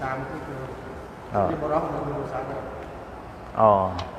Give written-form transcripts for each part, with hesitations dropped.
តាមទីគឺពីបរោះនៅក្នុងសាស្ត្រអូ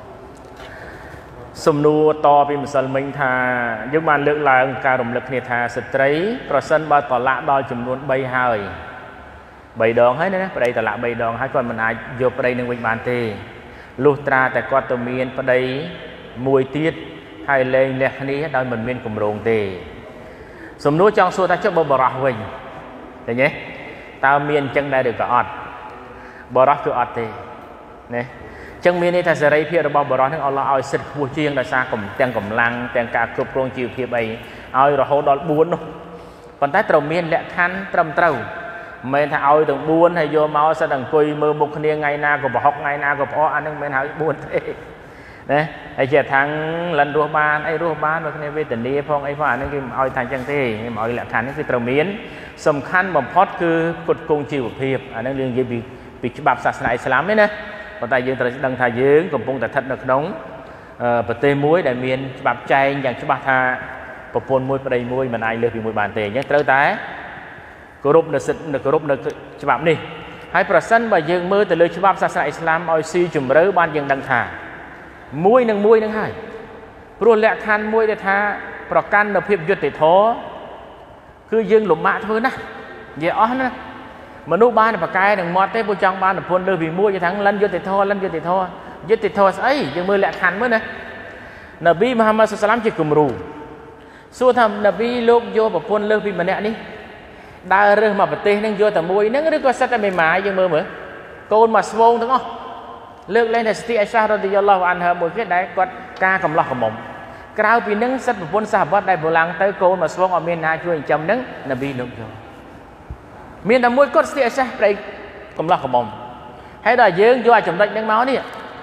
សំណួរតពីម្សិលមិញថាយើងបានលើកឡើងការរំលឹកគ្នាថាស្ត្រីប្រសិនបើតឡាក់ដល់ចំនួន3ហើយ3ដងហើយណាប្តីតឡាក់3ដងហើយគាត់មិនអាចយកប្តីនឹងវិញបានទេលុះត្រាតែគាត់ទៅមានប្តីមួយទៀតហើយលែងលះគ្នាដោយមិនមានគម្រោងទេសំណួរចង់សួរថាចុះបើបរោះវិញឃើញទេតើមានអញ្ចឹងដែរឬក៏អត់បរោះគឺអត់ទេណាចឹងមានន័យថាសេរីភាពរបស់បរិសុទ្ធនឹងអល់ឡោះឲ្យសិទ្ធិខ្ពស់ជាងដោយសារទាំងកម្លាំងទាំងការគ្រប់គ្រងជីវភាពអីឲ្យរហូតដល់4នោះប៉ុន្តែត្រូវមានលក្ខខណ្ឌត្រឹមត្រូវមិនមែនថាឲ្យទាំង4ហើយយកមកសិតអង្គុយមើលមុខគ្នាថ្ងៃណាក៏ប្រហុកថ្ងៃណាក៏ផ្អកអានឹងមិនមែនឲ្យ4ទេណាហើយជាថាំងលិនរស់បានអីរស់បានដូចគ្នាវេទនាផងអីផងអានឹងគេមិនឲ្យថាអញ្ចឹងទេគេមិនឲ្យលក្ខខណ្ឌនេះគឺត្រូវមានសំខាន់បំផុតគឺផ្គត់ផ្គង់ជីវភាពអានឹងយើងនិយាយពីច្បាប់សាសនាអ៊ីស្លាមទេណាប៉ុន្តែយើងត្រូវដឹងថាយើងកំពុងតែស្ថិតនៅក្នុងប្រទេសមួយដែលមានច្បាប់ចែងយ៉ាងច្បាស់ថាប្រពន្ធមួយប្តីមួយមិនអាចលើសពីមួយបានទេអញ្ចឹងត្រូវតែគោរពនៅសិទ្ធិគោរពនៅច្បាប់នេះហើយប្រសិនបើយើងមើលទៅលើច្បាប់សាសនាអ៊ីស្លាមឲ្យស៊ីជម្រៅបានយើងដឹងថាមួយនឹងហើយព្រោះលក្ខខណ្ឌមួយដែលថាប្រកាន់នៅភាពយុត្តិធម៌គឺយើងលំបាកធ្វើណាស់និយាយអស់ណាមនុស្សបានតែប្រកែនឹងមាត់ទេពួកចង់បានប្រពន្ធលើសពីមួយគេថាលិនយុត្តិធម៌ស្អីយើងមើលលក្ខខណ្ឌមើលណានប៊ីមូហាម៉ាត់សុសឡាមជាគំរូសួរថានប៊ីលោកយកប្រពន្ធលើសពីម្នាក់នេះដើររើសមកប្រទេសនឹងយកតែមួយហ្នឹងឬក៏សិតតែមេម៉ាយយើងមើលកូនមកស្វងទាំងអស់លើកលែងតែស្ទីអៃសារ៉ាឌីយ៉ាឡោះអានហាមួយទៀតដែលគាត់ការកំឡោះកំមុំក្រៅពីនឹងសិតប្រពន្ធសាហាបាត់ដែលប្រឡាំងទៅកូនមកស្វងអត់មានណាជួយចិញ្ចឹមហ្នឹងនប៊ីលោកយកមានតែមួយគាត់ស្ទីអេសាសប្តីកំឡោះកំមុំហើយដល់យើងយកចំណុចហ្នឹងមកនេះ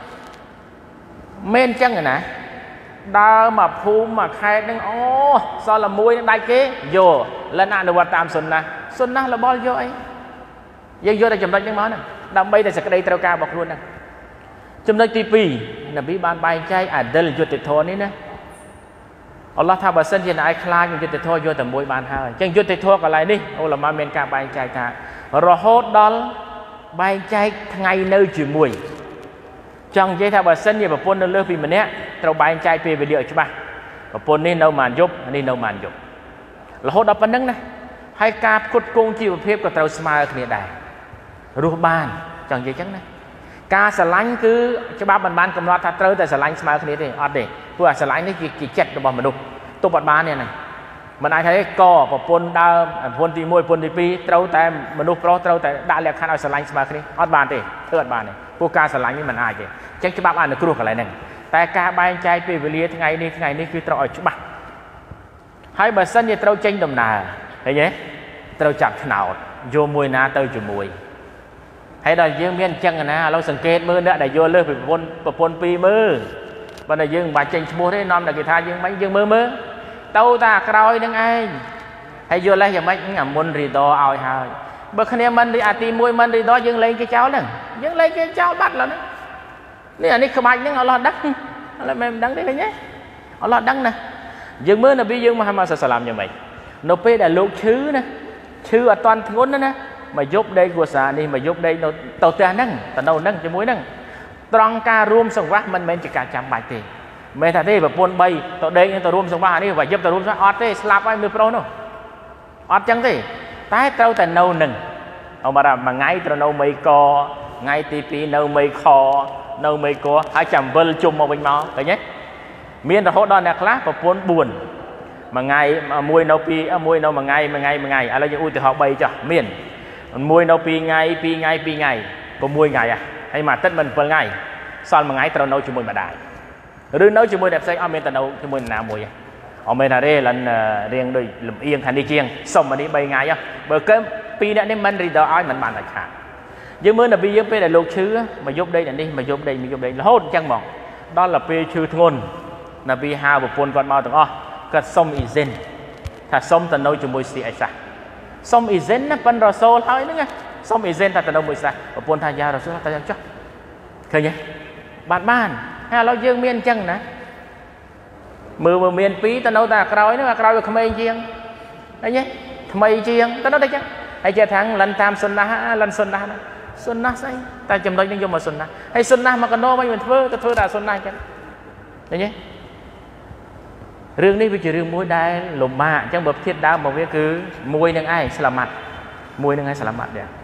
មែនអញ្ចឹងណាដើរមកភូមិមកខេត្តហ្នឹងអូសល់តែមួយនឹងដាច់គេយកលិនអនុវត្តតាមសុនណារបស់យកអីយើងយកតែចំណុចហ្នឹងមកហ្នឹងដើម្បីតែសេចក្តីត្រូវការរបស់ខ្លួនហ្នឹងចំណុចទី2នប៊ីបានបែងចែកអាឌិលយុត្តិធម៌នេះណាអល់ឡោះថាបើសិនជាអ្នកឯងខ្លាចយុត្តិធម៌យកតែមួយបានហើយអញ្ចឹងយុត្តិធម៌កន្លែងនេះអ៊ូឡាម៉ាមានការបែងចែកថារហូតដល់បែងចែកថ្ងៃនៅជាមួយចង់និយាយថាបើសិនជាប្រពន្ធនៅលើសពីម្នាក់ត្រូវបែងចែកពេលវេលាឲ្យច្បាស់ប្រពន្ធនេះនៅម៉ានយប់នេះនៅម៉ានយប់រហូតដល់ប៉ុណ្្នឹងណាហើយការផ្គត់ផ្គង់ជីវភាពក៏ត្រូវស្មើគ្នាដែររស់បានចង់និយាយអញ្ចឹងណាការស្រឡាញ់គឺច្បាប់មិនបានកំណត់ថាត្រូវតែស្រឡាញ់ស្មើគ្នាទេអត់ទេព្រោះអាស្រឡាញ់នេះជាចិត្តរបស់មនុស្សទប់អត់បានទេហ្នឹងមិនអាចថាកប្រពន្ធដើមប្រពន្ធទី1ប្រពន្ធទី2ត្រូវតែមនុស្សប្រុសត្រូវតែដាក់លក្ខខណ្ឌឲ្យស្រឡាញ់ស្មើគ្នាអត់បានទេធ្វើអត់បានទេព្រោះការស្រឡាញ់នេះមិនអាចទេអញ្ចឹងច្បាប់អនុគ្រោះកន្លែងហ្នឹងតែការបែងចែកពេលវេលាថ្ងៃនេះគឺត្រូវឲ្យច្បាស់ហើយបើសិនជាត្រូវចេញដំណើរឃើញទេត្រូវចាប់ឆ្នោតយកមួយណាទៅជាមួយហើយដល់យើងមានអញ្ចឹងណាឥឡូវសង្កេតមើលអ្នកដែលយកលើសពីប្រពន្ធ2មើលបើតែយើងមិនបាច់ចេញឈ្មោះទេនាំតែគេថាយើងមិនយើងមើលទៅតែក្រោយនឹងឯងហើយយកលេសយ៉ាងម៉េចអាមុនរីដឲ្យហើយបើគ្នាមិនអាទី1មិនរីដយើងលេងគេចោលហ្នឹងយើងលេងគេចោលបាត់ឡើយនេះអានេះក្បាច់ហ្នឹងអល់ឡោះដឹងអល់ឡោះមិនដឹងទេឃើញទេអល់ឡោះដឹងណាយើងមើលនប៊ីយើងមូហាម៉ាត់សាឡាមយ៉ាងម៉េចនៅពេលដែលលោកឈឺណាឈឺអត់តាន់ធ្ងន់ណាមកយប់ដេកគួសានេះមកយប់ដេកនៅទៅផ្ទះហ្នឹងទៅនៅហ្នឹងជាមួយហ្នឹងត្រង់ការរួមសង្វាស់មិនមែនជាការចាំបាច់ទេមិនមែនថាទេប្រពន្ធ3ទៅដេកទៅរួមសង្វាស់អានេះបើយប់ទៅរួមសង្វាស់អត់ទេស្លាប់ហើយមើលប្រុសនោះអត់ចឹងទេតែត្រូវតែនៅនឹងអមរមួយថ្ងៃត្រូវនៅមីកថ្ងៃទី2នៅមីខនៅមីកហើយចាំវិលជុំមកវិញមកឃើញទេមានរហូតដល់អ្នកខ្លះប្រពន្ធ4មួយថ្ងៃមួយនៅ2មួយនៅមួយថ្ងៃឥឡូវយើងឧទាហរណ៍3ចុះមានមួយនៅ2ថ្ងៃ2ថ្ងៃ6ថ្ងៃហើយមួយអាទិត្យមិន7ថ្ងៃសល់មួយថ្ងៃត្រូវនៅជាមួយម្ដាយឬនៅជាមួយអ្នកផ្សេងអត់មានទៅនៅជាមួយណាមួយអត់មានថាទេលិនរៀងដូចលំអៀងថានេះជាងសុំអានេះ3ថ្ងៃបើកើ2នាក់នេះមិនរីដឲ្យមិនបានដាច់ខាតយើងមើលនប៊ីយើងពេលដែលលោកឈឺមកយប់ដេកនេះមកយប់ដេករហូតអញ្ចឹងហ្មងដល់ទៅពេលឈឺធ្ងន់នប៊ីហៅប្រពន្ធគាត់មកទាំងអស់គាត់សុំអ៊ីហ្សិនថាសុំទៅនៅជាមួយស្ទីអៃសាសុំអ៊ីហ្សិនណាប៉ិនរ៉ាសូលហើយហ្នឹងសុំអ៊ីហ្សិនថាទៅនៅមួយសាប្រពន្ធថាយ៉ារ៉ាសូលតែយ៉ាងចុះឃើញទេបានហើយឥឡូវយើងមានអញ្ចឹងណាមើលមាន2ទៅនៅតែក្រោយហ្នឹងក្រោយវាក្មេងជាងឃើញទេថ្មីជាងទៅនៅតែអញ្ចឹងហើយចេះថាលិនតាមសុនណាលិនសុនណាសុនណាស្អីតែចំណុចនឹងយកមកសុនណាហើយសុនណាមកកណោមិនមិនធ្វើទៅធ្វើតែសុនណាចឹងឃើញទេរឿងនេះវាជារឿងមួយដែលលំបាកអញ្ចឹងបើធៀបដើមមកវាគឺមួយនឹងឯងស្លាម៉ាត់មួយនឹងឯងស្លាម៉ាត់ដែរ